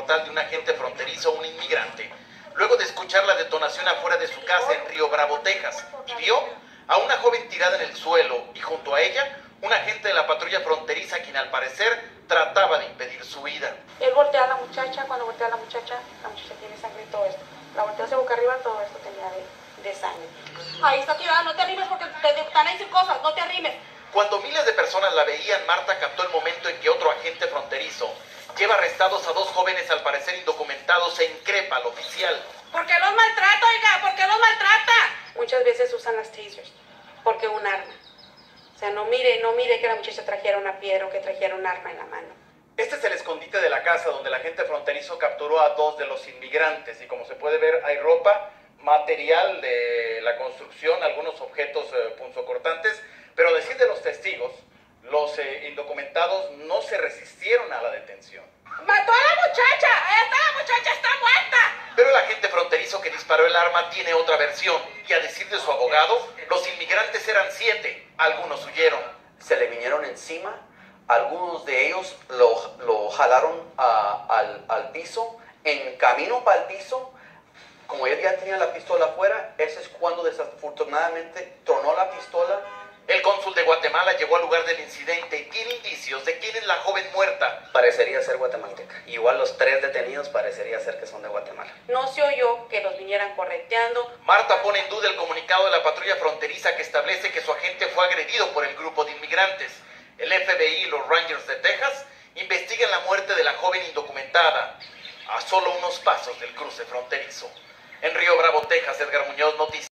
mortal de un agente fronterizo a un inmigrante, luego de escuchar la detonación afuera de su casa en Río Bravo, Texas, y vio a una joven tirada en el suelo y junto a ella un agente de la patrulla fronteriza quien al parecer trataba de impedir su huida. Él voltea a la muchacha, cuando voltea a la muchacha tiene sangre y todo esto. La voltea hacia boca arriba, todo esto tenía de sangre. Ahí está tirada, no te arrimes porque te están a decir cosas, no te arrimes. Cuando miles de personas la veían, Marta captó el momento en que otro agente fronterizo lleva arrestados a dos jóvenes al parecer indocumentados e increpa al oficial. ¿Por qué los maltrata, oiga? ¿Por qué los maltrata? Muchas veces usan las tasers porque un arma. O sea, no mire que la muchacha trajera una piedra o que trajera un arma en la mano. Este es el escondite de la casa donde el agente fronterizo capturó a dos de los inmigrantes y como se puede ver hay ropa, material de la construcción, algunos objetos punzocortantes, pero a decir de los testigos, los indocumentados no se resistieron a la detención. ¡Mató a la muchacha! ¡La muchacha está muerta! Pero el agente fronterizo que disparó el arma tiene otra versión y a decir de su abogado, los inmigrantes eran 7, algunos huyeron. Se le vinieron encima, algunos de ellos lo jalaron al piso, en camino para el piso, como él ya tenía la pistola afuera, ese es cuando desafortunadamente tronó la pistola. El cónsul de Guatemala llegó al lugar del incidente y tiene indicios de quién es la joven muerta. Parecería ser guatemalteca. Igual los 3 detenidos parecería ser que son de Guatemala. No se oyó que los vinieran correteando. Marta pone en duda el comunicado de la patrulla fronteriza que establece que su agente fue agredido por el grupo de inmigrantes. El FBI y los Rangers de Texas investigan la muerte de la joven indocumentada a solo unos pasos del cruce fronterizo. En Río Bravo, Texas, Edgar Muñoz, Noticias.